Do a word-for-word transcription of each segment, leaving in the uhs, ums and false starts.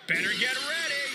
Better get ready.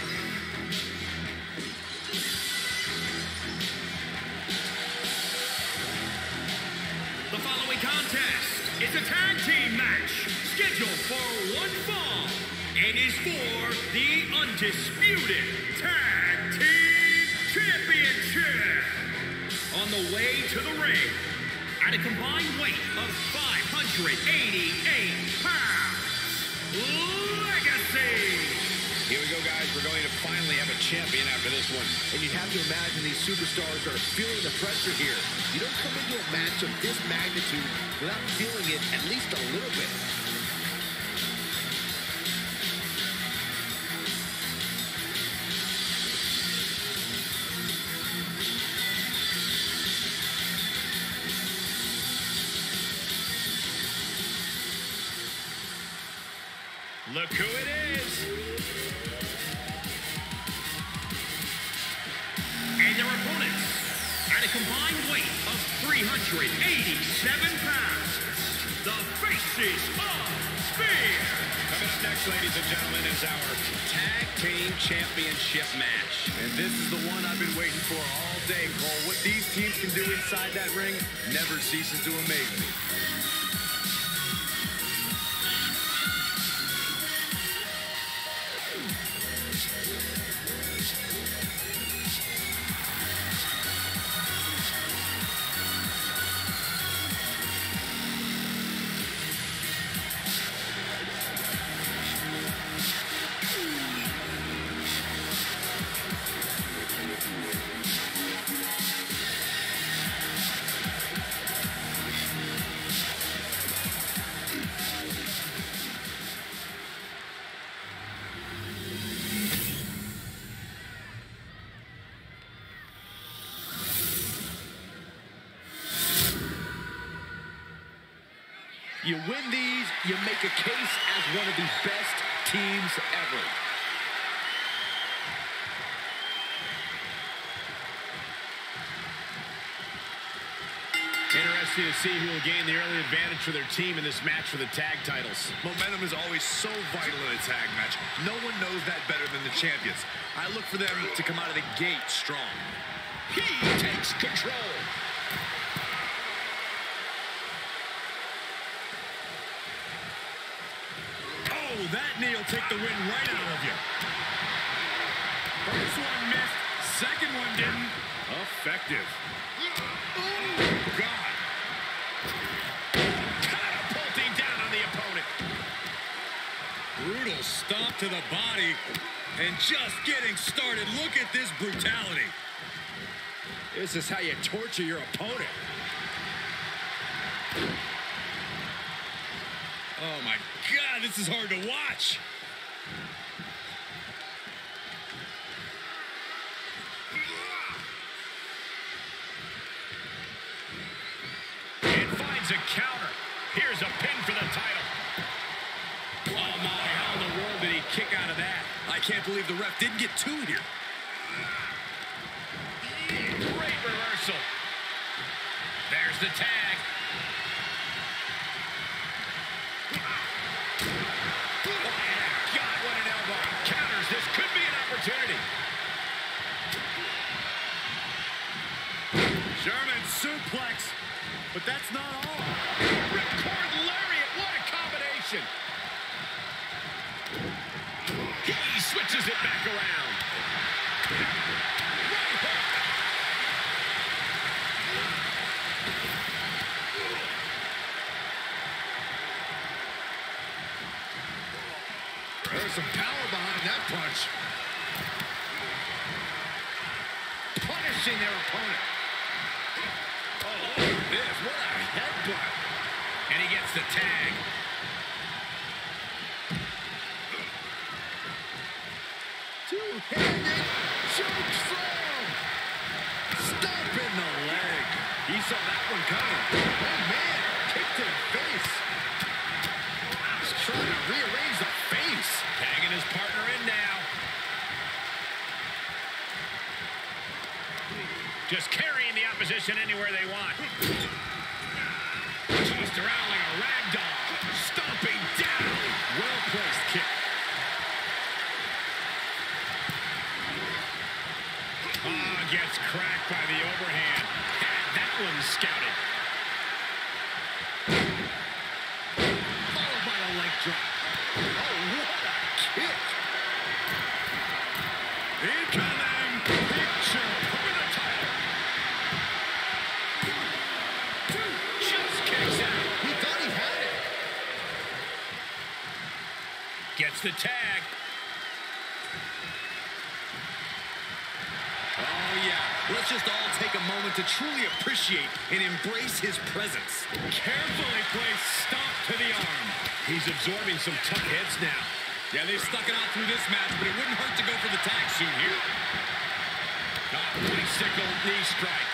The following contest is a tag team match scheduled for one fall and is for the undisputed Tag Team Championship. On the way to the ring, at a combined weight of five hundred eighty-eight pounds, Legacy. Here we go, guys. We're going to finally have a champion after this one. And you have to imagine these superstars are feeling the pressure here. You don't come into a match of this magnitude without feeling it at least a little bit. Look who it is. And their opponents, at a combined weight of three hundred eighty-seven pounds, the Faces of Fear. Coming up next, ladies and gentlemen, is our Tag Team Championship match. And this is the one I've been waiting for all day, Cole. What these teams can do inside that ring never ceases to amaze me. You win these, you make a case as one of the best teams ever. Interesting to see who will gain the early advantage for their team in this match for the tag titles. Momentum is always so vital in a tag match. No one knows that better than the champions. I look for them to come out of the gate strong. He takes control. Oh, that knee will take the wind right out of you. First one missed, second one didn't. Effective. Oh, God. Catapulting down on the opponent. Brutal stomp to the body. And just getting started. Look at this brutality. This is how you torture your opponent. Oh, my God, this is hard to watch. And finds a counter. Here's a pin for the title. Oh, my, how in the world did he kick out of that? I can't believe the ref didn't get two here. Great reversal. There's the tag. This could be an opportunity. German suplex, but that's not all. Ripcord lariat, what a combination. He switches it back around. Right hook. There's some power behind that punch. Punishing their opponent. Oh, look at this. What a headbutt. And he gets the tag. Two-handed choke slam. Stomping the leg. He saw that one coming. Oh, man. Kick to the face. He's trying to rearrange the face. Tagging his partner in now. Just carrying the opposition anywhere they want. Tossed around like a rag doll. Stomping down. Well-placed kick. gets cracked by the overhand. Had that one scouted. Followed by a leg drop. Oh, what a kick. Incoming picture for the title. Just kicks out. He thought he had it. Gets the tag. Oh, yeah. Let's just all take a moment to truly appreciate and embrace his presence. Carefully placed stomp to the arm. He's absorbing some tough hits now. Yeah, they've stuck it out through this match, but it wouldn't hurt to go for the tag soon here. Oh, bicycle knee strike.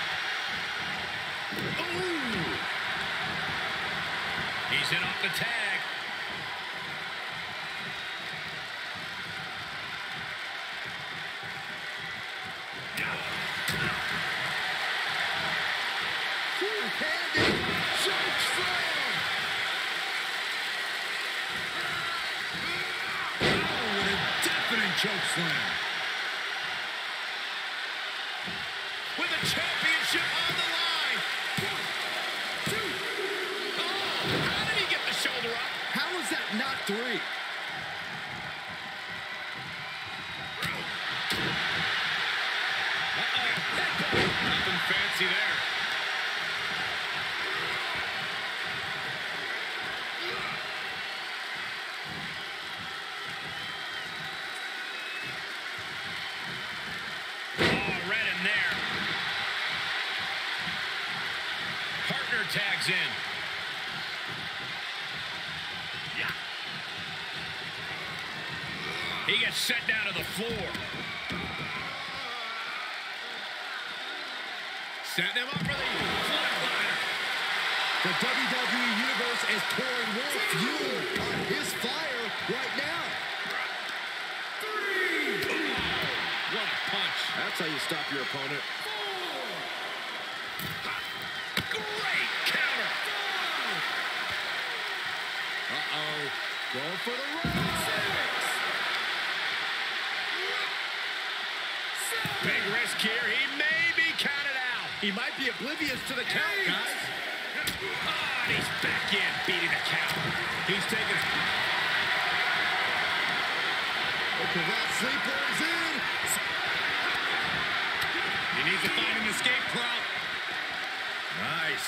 Ooh! He's in off the tag. Two-handed choke slam! Oh, what a deafening choke slam. With the championship on the line. One, two. Oh, how did he get the shoulder up? How is that not three? Uh-oh. Nothing fancy there. Tags in. Yeah. He gets set down to the floor. Setting him up for the flatliner. The W W E Universe is pouring more fuel on his fire right now. Three. Oh, what a punch. That's how you stop your opponent. Great counter. Uh-oh. Going for the run. Big risk here. He may be counted out. He might be oblivious to the count, guys. Oh, and he's back in, beating the count. He's taking... Look at that. Sleeper is in. He needs to find an escape route. Nice.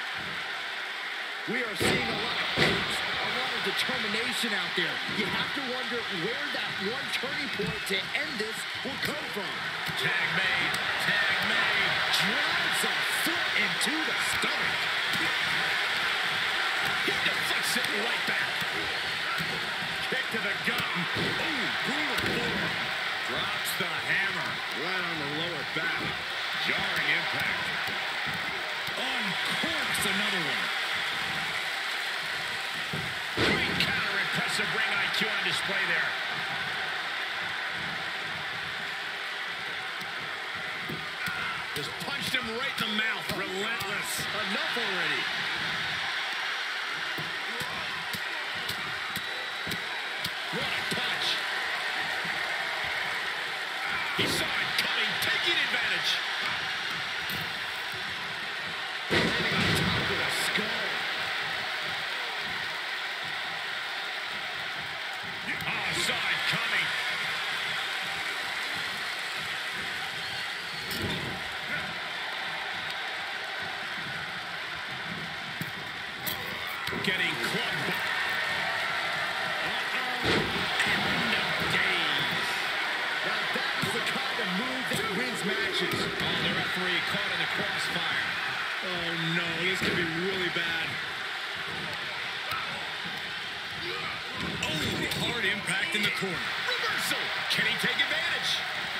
We are seeing a lot of pace, a lot of determination out there. You have to wonder where that one turning point to end this will come from. Tag made. Tag made. Drives a foot into the stomach. He deflects it right back. Kick to the gut. Ooh, brutal form. Drops the hammer. Right on the lower back. Jarring impact. Uncorks another one. Great counter, impressive ring I Q on display there. Just punched him right in the mouth. Relentless. Enough already. What a punch. He saw it coming, taking advantage. Landing on top of the skull. Oh, saw it coming. Getting clubbed by. Uh-oh. End of days. Now that is the kind of move that wins matches. Oh, the referee caught in the crossfire. Oh, no. This could be really bad. Oh, hard impact in the corner. Reversal. Can he take advantage?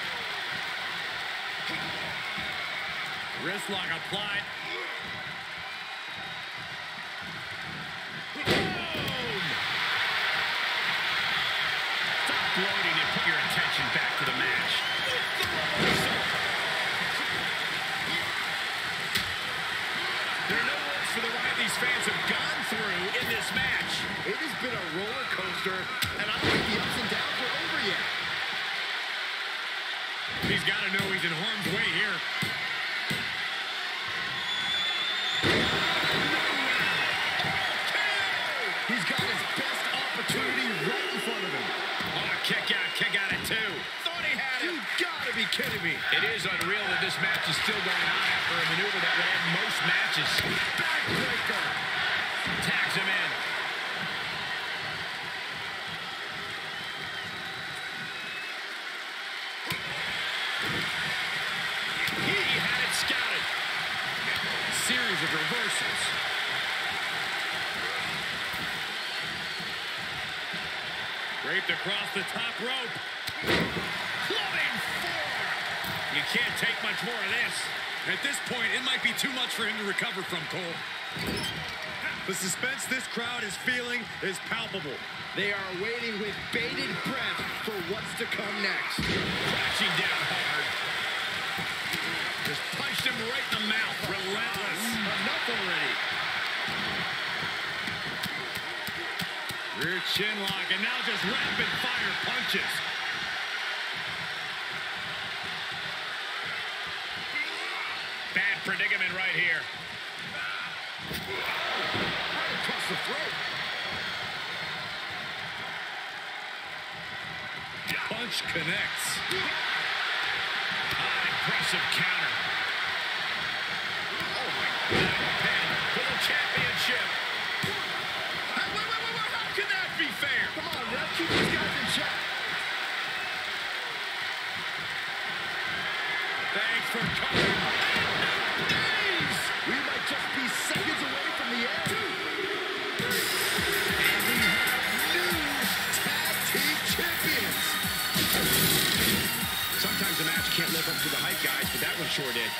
Wrist lock applied. Boom! Stop gloating and put your attention back to the match. There are no words for the ride these fans have gone through in this match. It has been a roller coaster, and I don't think the ups and downs are over yet. He's He's got to know he's in harm's way here. He's got his best opportunity right in front of him. Oh, kick out, kick out at two. Thought he had it. You gotta be kidding me. It is unreal that this match is still going on after a maneuver that would end most matches. Backbreaker. Tags him in. He had it scouted. Series of reversals. Draped across the top rope. Clubbing forearm. You can't take much more of this. At this point, it might be too much for him to recover from, Cole. The suspense this crowd is feeling is palpable. They are waiting with bated breath for what's to come next. Crashing down hard. Just punched him right in the mouth. Relentless. Enough already. Rear chin lock, and now just rapid fire punches. Bad predicament right here. Right across the throat. Punch connects. Ah, impressive counter. Oh my God. Pin for the championship. Hey, wait, wait, wait, wait. How can that be fair? Come on, Ref, keep these guys in check. Thanks for coming. Days! We might just be seconds away from the end. Two, three, and we have new tag team champions. Sometimes a match can't live up to the hype, guys, but that one sure did.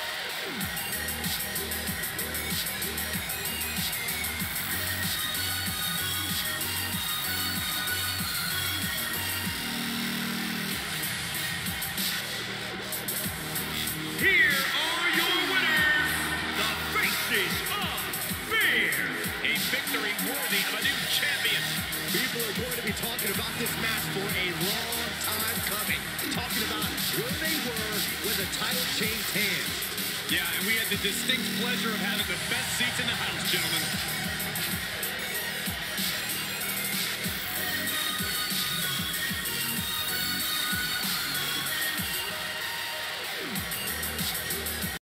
Here are your winners, the Faces of Fear. A victory worthy of a new champion. People are going to be talking about this match for a long time coming. Talking about where they were when the title changed hands. Yeah, and we had the distinct pleasure of having the best seats in the house, gentlemen.